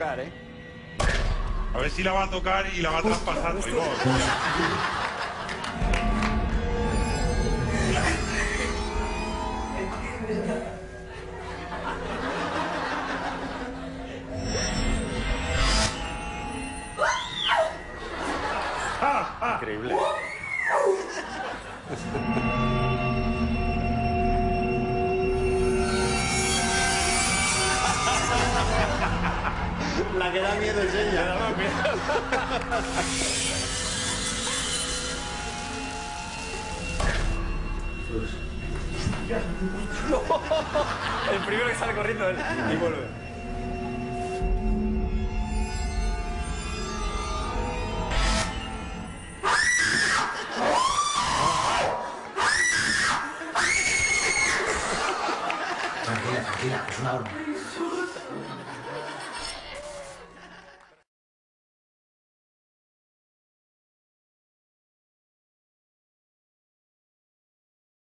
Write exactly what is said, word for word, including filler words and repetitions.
tocar, ¿eh? A ver si la va a tocar y la va a traspasar. Oigo. Increíble. La que da miedo es ella. Le daba miedo. El primero que sale corriendo él y vuelve. Tranquila, tranquila, es una broma.